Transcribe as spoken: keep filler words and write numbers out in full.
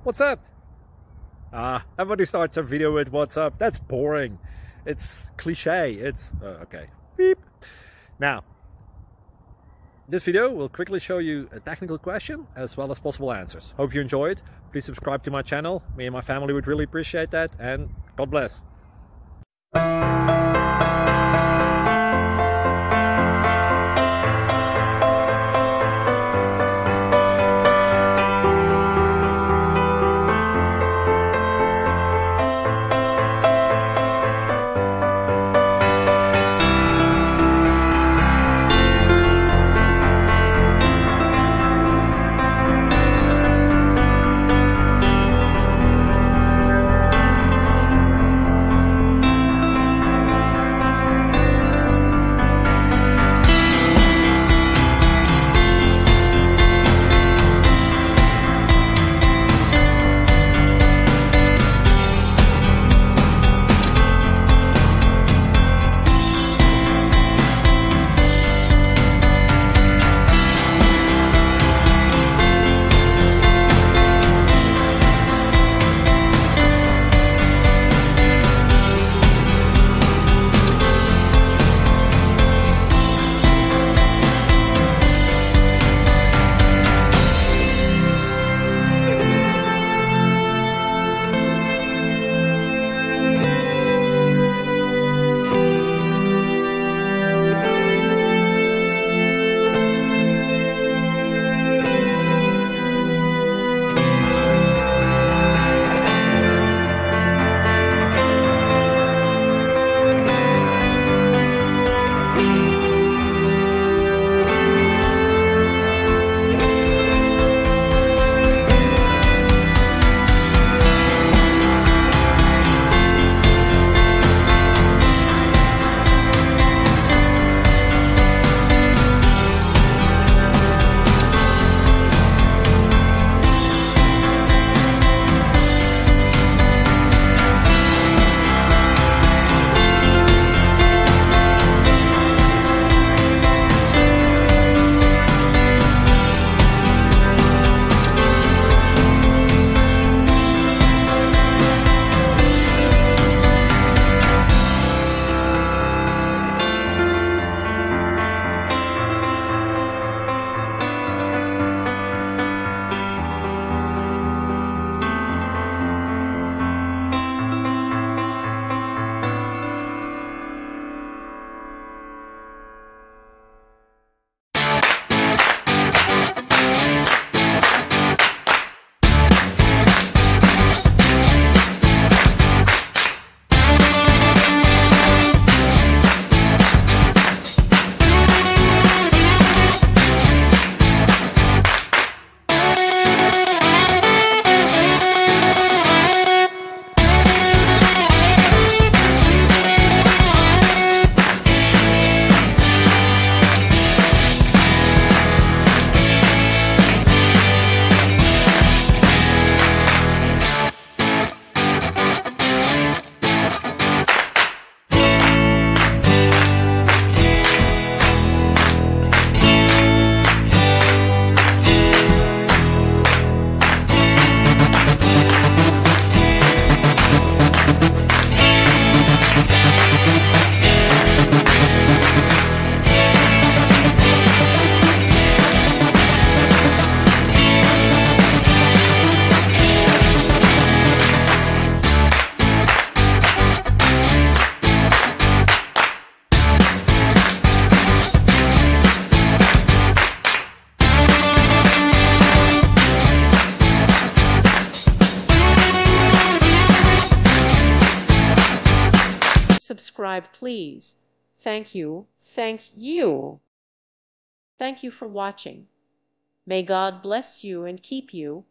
What's up? Ah, everybody starts a video with what's up. That's boring. It's cliche. It's uh, okay. Beep. Now, this video will quickly show you a technical question as well as possible answers. Hope you enjoyed. Please subscribe to my channel. Me and my family would really appreciate that, and God bless. Subscribe, please. Thank you. Thank you. Thank you for watching. May God bless you and keep you.